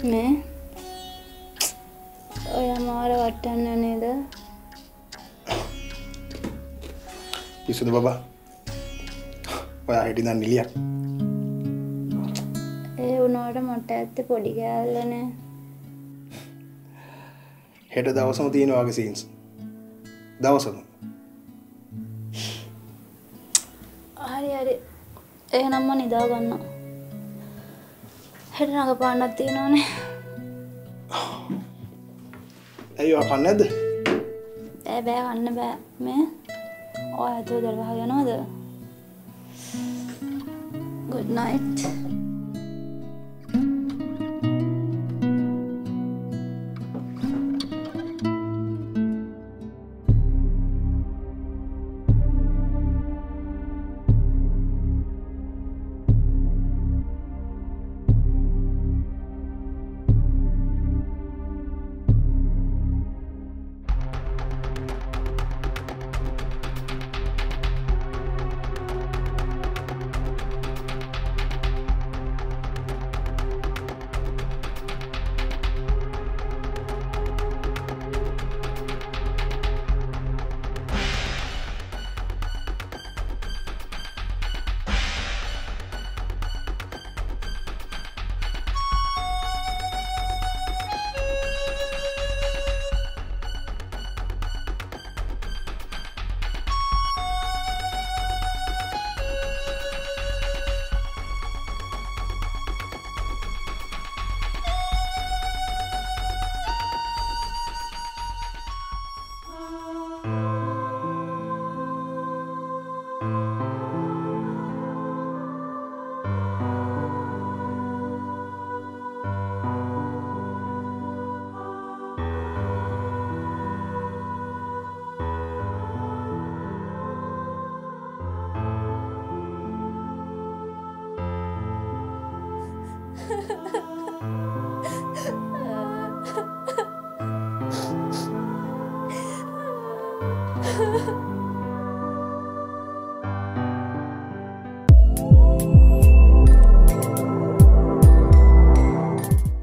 මේ ඔයා මාර වටන්න නේද? පිස්සුද බබා? ඔයා හිටින් දැන් නිලියක්. ඒ උනාට මට ඇත්තේ පොඩි කෑල්ලනේ. හෙට දවසම තියෙනවා වගේ සීන්ස්. දවසම. හරි. එහෙනම් මම නිදා ගන්නවා. හෙට නගපාන්නක් තියෙනවනේ. ඇයි ඔයා කන්නේ නැද්ද? බෑ කන්න බෑ. මේ ඔයා ඇතුළේ දර වහගෙනවද? Good night.